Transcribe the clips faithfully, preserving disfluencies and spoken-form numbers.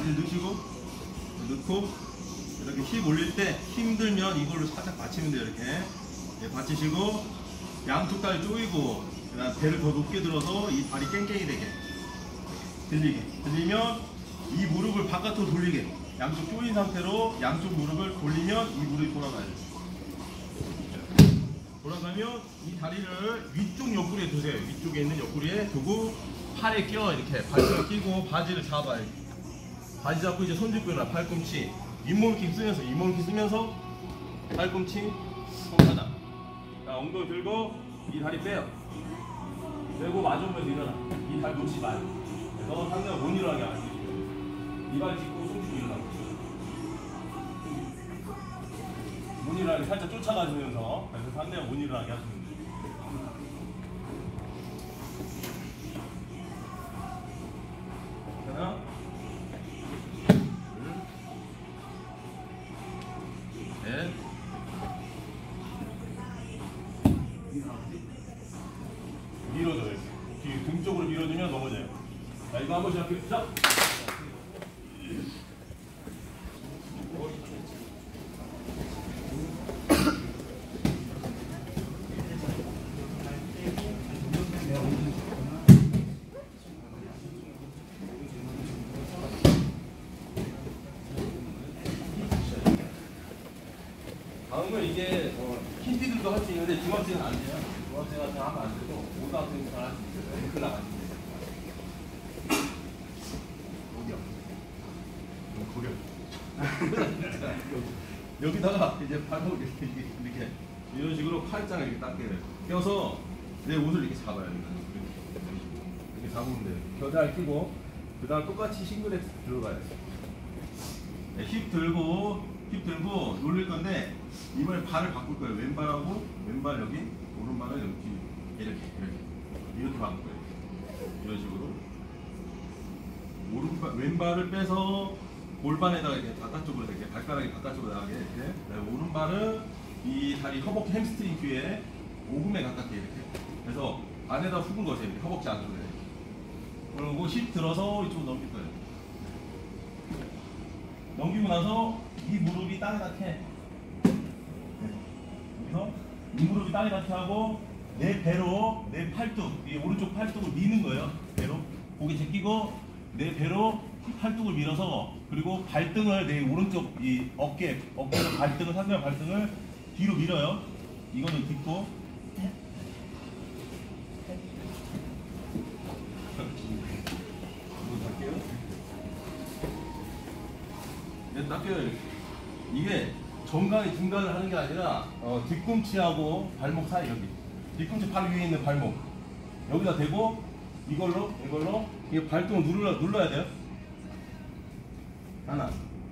바지를 넣으시고 넣고 이렇게 힙 올릴 때 힘들면 이걸로 살짝 받치면 돼요. 이렇게 네, 받치시고 양쪽 다리 조이고 그다음 배를 더 높게 들어서 이 다리 깽깽이 되게 들리게 들리면 이 무릎을 바깥으로 돌리게 양쪽 조인 상태로 양쪽 무릎을 돌리면 이 무릎이 돌아가요. 돌아가면 이 다리를 위쪽 옆구리에 두세요. 위쪽에 있는 옆구리에 두고 팔에 껴 이렇게 발등을 끼고 바지를 잡아요. 바지 잡고 이제 손 짚고 일어나. 팔꿈치 잇몸 이렇게 쓰면서 잇몸 이렇게 쓰면서 팔꿈치 손바닥. 자, 엉덩이 들고 이 다리 빼요. 빼고 마주보면서 일어나. 이 다리 놓지 마요. 그래서 상대가 못 일어나게 하시죠. 이 발 짚고 손 짚고 일어나고. 못 일어나게 살짝 쫓아가시면서 그래서 상대가 못 일어나게 하시면 돼요. 하나, 둘, 넷. 밀어줘요. 뒤 등 쪽으로 밀어주면 넘어져요. 자, 이거 한 번씩 할게요. 자. 다음은 이게 어, 킨티들도 할 수 있는데 중학생은 안 돼요. 중학생 같은 하면 안 되고 고등학생은 잘 할 수 있어요. 앵클 나가시면 돼요. 어디야? 거려. 여기다가 이제 발목을 이렇게, 이렇게 이런 식으로 팔짱을 이렇게 딱 껴요. 껴서 내 옷을 이렇게 잡아요. 이렇게, 이렇게 잡으면 돼요. 겨잘 끼고 그 다음 똑같이 싱글엑스 들어가요. 네, 힙 들고 힙 들고 놀릴 건데 이번에 발을 바꿀 거예요. 왼발하고 왼발 여기, 오른발은 여기 이렇게 이렇게 이렇게 바꿀 거예요. 이런 식으로 오른발 왼발을 빼서 골반에다가 이렇게 바깥쪽으로 이렇게 발가락이 바깥쪽으로 나가게 이렇게. 네, 오른발은 이 다리 허벅지 햄스트링 뒤에 오금에 가깝게 이렇게. 그래서 안에다 훅은 거세요. 이렇게 허벅지 안쪽에. 그리고 힙 들어서 이쪽으로 넘길 거예요. 넘기고 나서 이 무릎이 땅에 닿게. 네. 여기서 이 무릎이 땅에 닿게 하고 내 배로 내 팔뚝, 이 오른쪽 팔뚝을 미는 거예요. 배로 고개 제끼고 내 배로 팔뚝을 밀어서 그리고 발등을 내 오른쪽 이 어깨 어깨로 발등을 상대방 발등을 뒤로 밀어요. 이거는 딛고 낚여요. 이게 정강이 중간을 하는 게 아니라 어, 뒤꿈치하고 발목 사이 여기 뒤꿈치 팔 위에 있는 발목 여기다 대고 이걸로 이걸로 이 발등을 눌러, 눌러야 돼요. 하나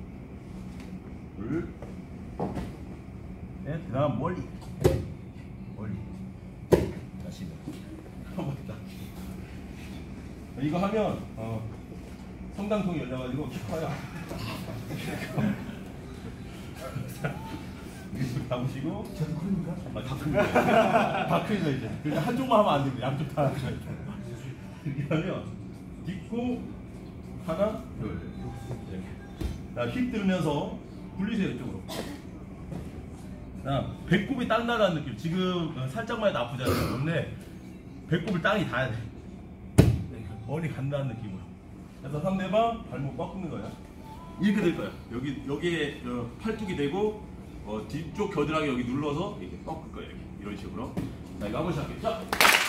둘 넷. 그 다음 멀리 멀리 다시 한번 딱 이거 하면 어, 성당통이 열려가지고 키 커요. 이렇게 잡으시고 저도 큽니까? 아, 다 큽니다. 다 크죠 이제. 그러니까 한쪽만 하면 안 됩니다. 양쪽 다 이렇게 하면 딛고 하나 둘 이렇게. 자, 힙 들으면서 굴리세요 이쪽으로. 자, 배꼽이 땅 나가는 느낌. 지금 살짝만 해도 아프잖아요. 근데 배꼽을 땅이 닿아야 돼. 머리 간다는 느낌으로. 그래서 상대방 발목 꺾는 거예요. 이렇게 될 거예요. 여기 여기에 어, 팔뚝이 되고 어, 뒤쪽 겨드랑이 여기 눌러서 이렇게 꺾을 거예요. 이렇게. 이런 식으로. 자, 이거 한번 시작해요. 자.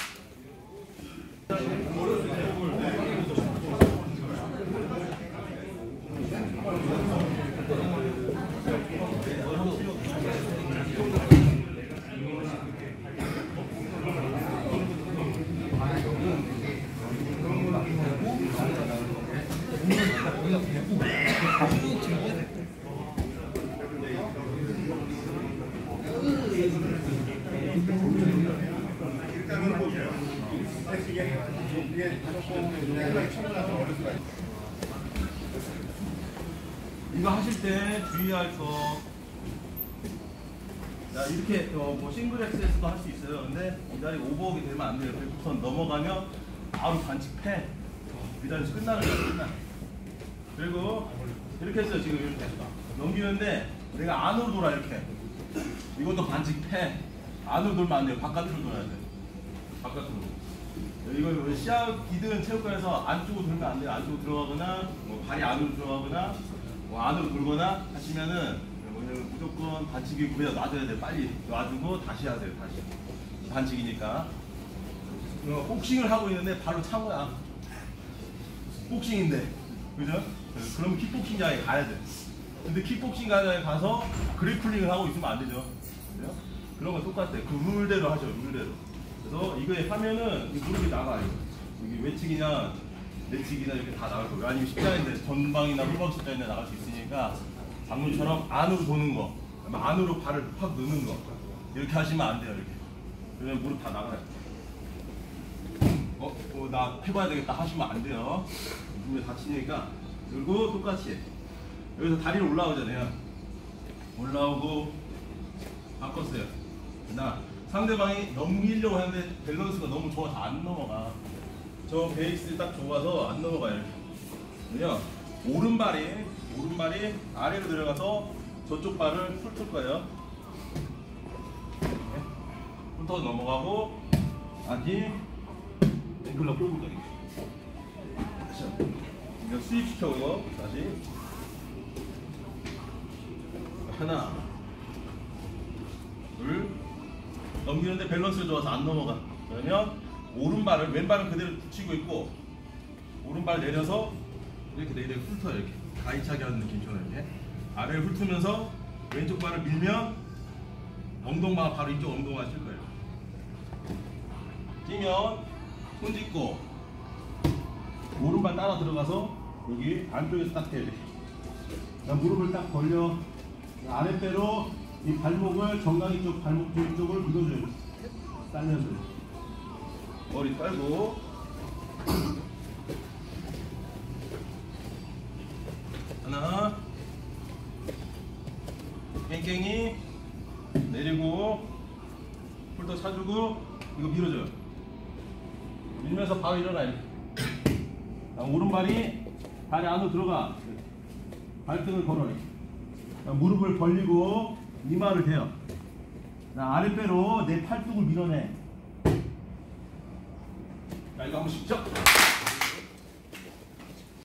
이거 하실 때 주의할 거. 자, 이렇게 어, 뭐 싱글 엑스에서도 할 수 있어요. 근데 이 다리 오버하게 되면 안 돼요. 백구선 넘어가면 바로 반칙 패. 이 다리 끝나는 거야. 끝나. 그리고 이렇게 했어요. 지금 이렇게 넘기는데 내가 안으로 돌아 이렇게. 이것도 반칙 패. 안으로 돌면 안 돼요. 바깥으로 돌아야 돼. 바깥으로. 이거 시합이든 체육관에서 안쪽으로 돌면 안 돼요. 안쪽으로 들어가거나 뭐 발이 안으로 들어가거나 뭐 안으로 돌거나 하시면은 뭐냐면 무조건 반칙이 그냥 놔둬야 돼. 빨리 놔두고 다시 하세요. 다시. 반칙이니까. 어, 복싱을 하고 있는데 발로 찬 거야. 복싱인데. 그죠? 그럼 킥복싱장에 가야 돼. 근데 킥복싱장에 가서 그래플링을 하고 있으면 안 되죠. 그죠? 그런 건 똑같아요. 그 룰대로 하죠. 룰대로. 그래서 이거에 하면은 이 무릎이 나가요. 여기 외측이나 내측이나 이렇게 다 나갈 거고, 아니면 십자인데 전방이나 후방 십자인데 나갈 수 있으니까 방금처럼 안으로 도는 거, 안으로 발을 확 넣는 거 이렇게 하시면 안 돼요. 이렇게. 그러면 무릎 다 나가요. 어, 어, 나 해봐야 되겠다 하시면 안 돼요. 무릎에 다치니까. 그리고 똑같이 여기서 다리를 올라오잖아요. 올라오고 바꿨어요. 나 상대방이 넘기려고 하는데 밸런스가 너무 좋아서 안 넘어가. 저 베이스 딱 좋아서 안 넘어가요. 그냥 오른발이 오른발이 아래로 들어가서 저쪽 발을 훑을 거예요. 훑어서 넘어가고 다시 앵글로 끌고 가기. 이거 수입시켜서 다시 하나 둘 넘기는데 밸런스가 좋아서 안 넘어가. 그러면 오른발을 왼발은 그대로 붙이고 있고 오른발 내려서 이렇게 내려 훑어요. 이렇게 가위차기 하는 느낌처럼 이렇게 아래를 훑으면서 왼쪽 발을 밀면 엉덩이가 바로 이쪽 엉덩이가 쓸 거예요. 뛰면 손 짚고 오른발 따라 들어가서 여기 안쪽에서 딱 해야 돼. 무릎을 딱 벌려 아랫배로 이 발목을 정강이 쪽 발목 뒤쪽을 밀어줘요. 딸려서 머리 빨고 하나 깽깽이 내리고 홀더 차주고 이거 밀어줘요. 밀면서 바로 일어나요. 오른발이 다리 안으로 들어가. 발등을 걸어요. 무릎을 벌리고 이마를 대요. 아랫배로 내 팔뚝을 밀어내. 자, 이거 한번 쉽죠?